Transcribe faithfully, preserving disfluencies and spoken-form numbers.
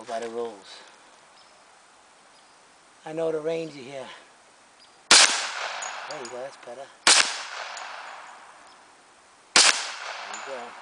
Go by the rules. I know the ranger here. There you go, that's better. There you go.